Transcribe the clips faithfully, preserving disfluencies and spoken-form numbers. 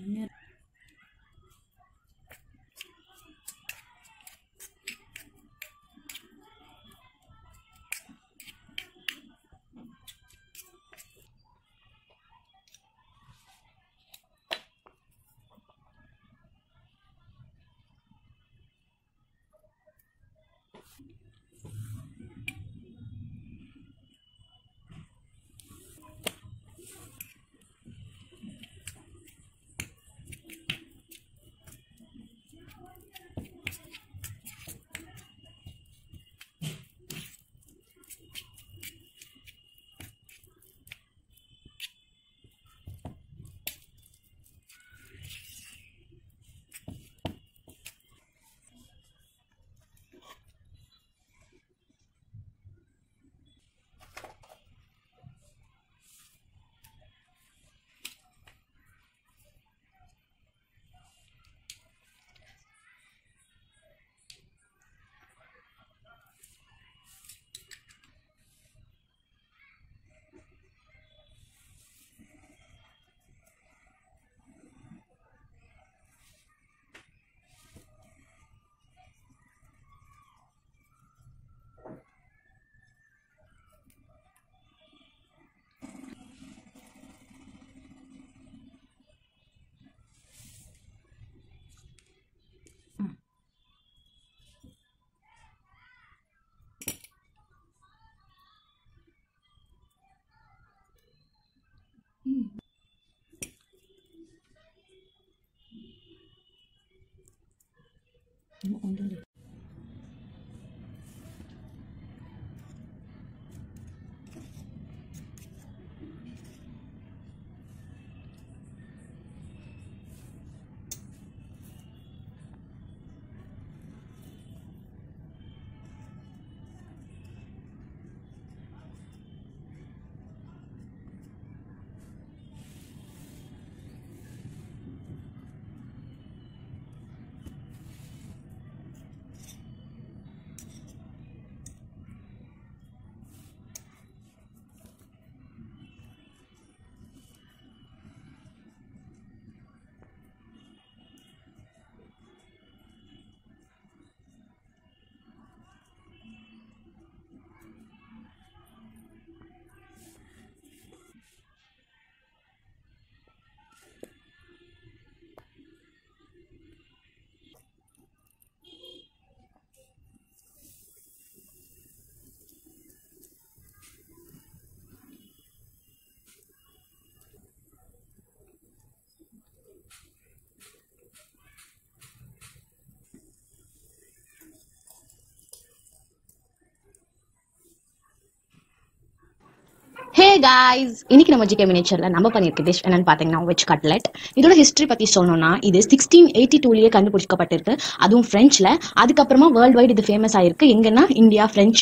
Hey guys, இன்னைக்கு நம்ம GK மினிச்சர்ல நம்ம பண்ணிருக்க டிஷ் என்னன்னு பாத்தீங்கன்னா வெஜ் கட்லெட். இதோட ஹிஸ்டரி பத்தி சொல்லணும்னா இது சிக்ஸ்டீன் எயிட்டி டூலயே கண்டுபிடிக்கப்பட்டிருக்கு. அதுவும் பிரெஞ்ச்ல. அதுக்கப்புறமா வேர்ல்ட் வைட் இது ஃபேமஸ் ஆயிருக்கு. எங்கன்னா இந்தியா, பிரெஞ்ச்,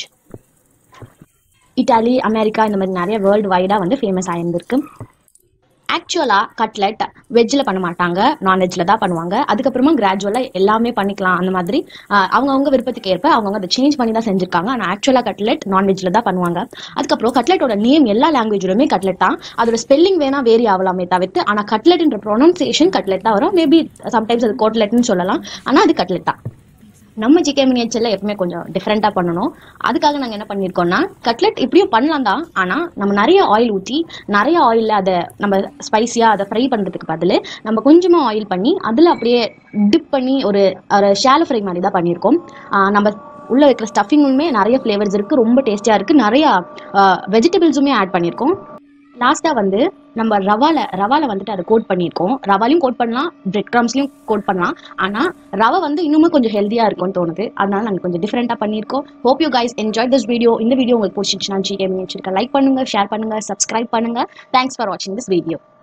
இட்டாலி, அமெரிக்கா இந்த மாதிரி நிறைய வேர்ல்டு வைடா வந்து ஃபேமஸ் ஆயிருந்திருக்கு. ஆக்சுவலா கட்லெட் வெஜ்ல பண்ண மாட்டாங்க, நான்வெஜ்ல தான் பண்ணுவாங்க. அதுக்கப்புறமா கிராஜுவலா எல்லாமே பண்ணிக்கலாம் அந்த மாதிரி அவங்கவுங்க விருப்பத்துக்கு ஏற்ப அவங்கவுங்க அதை சேஞ்ச் பண்ணி தான் செஞ்சிருக்காங்க. ஆனா ஆக்சுவலா கட்லெட் நான்வெஜ்ல தான் பண்ணுவாங்க. அதுக்கப்புறம் கட்லெட்டோட நேம் எல்லா லாங்குவேஜ்லயுமே கட்லெட் தான். அதோட ஸ்பெல்லிங் வேணா வேரி ஆகலாமே தவிர்த்து ஆனா கட்லெட்ன்ற ப்ரொனன்சியேஷன் கட்லெட் தான் வரும். மேபி சம்டைம்ஸ் அது கோட்லெட்னு சொல்லலாம், ஆனா அது கட்லெட் தான். நம்ம ஜிகே மினியேச்சர்ல எப்பவுமே கொஞ்சம் டிஃப்ரெண்டா பண்ணணும். அதுக்காக நாங்க என்ன பண்ணிருக்கோம்னா கட்லெட் இப்படியும் பண்ணலாம் தான், ஆனா நம்ம நிறைய ஆயில் ஊற்றி நிறைய ஆயில்ல அதை நம்ம ஸ்பைசியா அதை ஃப்ரை பண்றதுக்கு பதில் நம்ம கொஞ்சமா ஆயில் பண்ணி அதுல அப்படியே டிப் பண்ணி ஒரு ஒரு ஷாலோ ஃப்ரை மாதிரி தான் பண்ணியிருக்கோம். நம்ம உள்ள வைக்கிற ஸ்டஃபிங்குமே நிறைய ஃபிளேவர்ஸ் இருக்கு, ரொம்ப டேஸ்டியா இருக்கு. நிறைய வெஜிடபிள்ஸுமே ஆட் பண்ணியிருக்கோம். லாஸ்டா வந்து நம்ம ரவால ரவால வந்துட்டு அதை கோட் பண்ணியிருக்கோம். ரவாலையும் கோட் பண்ணலாம், பிரெட் கிரம்ஸ்லையும் கோட் பண்ணலாம். ஆனா ரவை வந்து இன்னுமே கொஞ்சம் ஹெல்த்தியா இருக்கும்னு தோணுது, அதனால நாங்கள் கொஞ்சம் டிஃப்ரெண்டா பண்ணியிருக்கோம். Hope you guys enjoy this video. இந்த வீடியோ உங்களுக்கு பிடிச்சிருந்துச்சுன்னா ஜிகே மினியேச்சருக்கு லைக் பண்ணுங்க, ஷேர் பண்ணுங்க, சப்ஸ்கிரைப் பண்ணுங்க. தேங்க்ஸ் ஃபார் வாட்சிங் திஸ் வீடியோ.